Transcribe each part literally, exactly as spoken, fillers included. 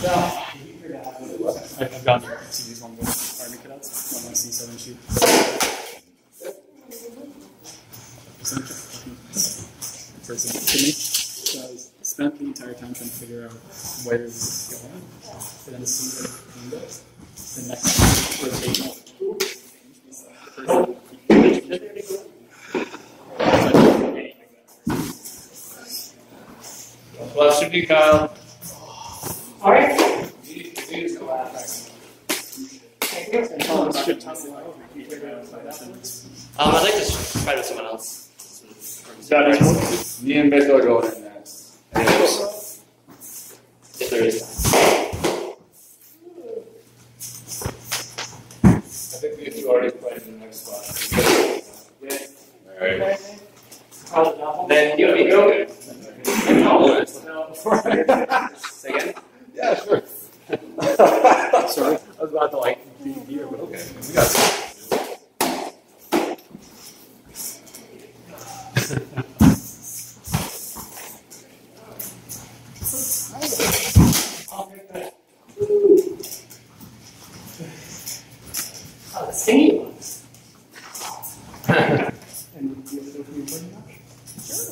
I've gotten to use one of those army cutouts on my C seven sheet. Person to me. So I spent the entire time trying to figure out where this is going. And then as soon as it goes, the next rotation. Well, should be Kyle. All right. Um, I'd like to try with someone else. Me and Beto are going in next. If there is I think we you already played in the next spot. Alright. then you would be good. Say again? Yeah, sure. Sorry, I was about to like be here, but okay. We got it. Oh, the singing ones. And do you have to go for your brain wash? Sure.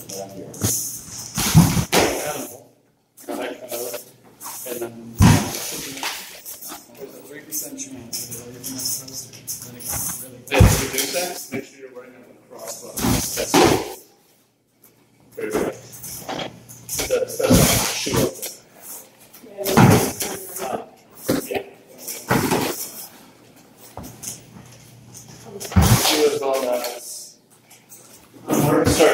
And then there's a three percent chance that everything that's supposed to. Then it gets really Yeah, if you do that, make sure you're running on the crossbar. That's very good. That's that's shoot up there. Yeah. She was on that. Start.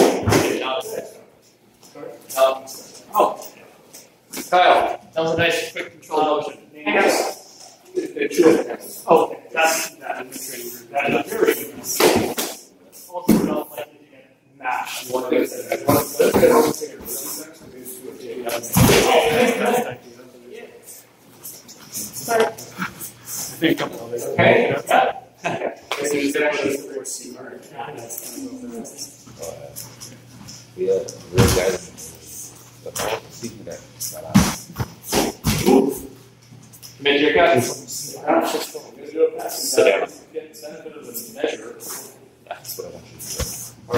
Um, Oh, Kyle, that was a nice, quick control motion. Yes. Oh, that's that. That is very good. Also, not likely to get mashed. one thing is that one of the things Sorry. I think a couple of others. Okay. Yeah. this is actually the fourth C R. Yeah, real guys. The whole secret that. Mid your cut. Sit down. Get the benefit of the measure. That's what I want you to do. Or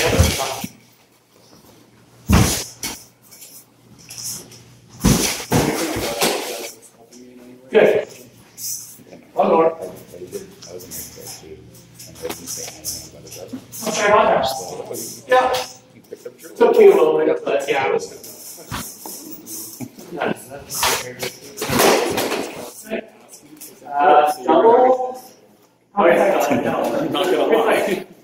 Good. One more. I, I did. I was in there too. And I didn't say anything about it. I'll try about that. So, Yeah. you picked up your Took me a little bit, but yeah. Uh, double. Oh, yeah, no. I'm not gonna lie.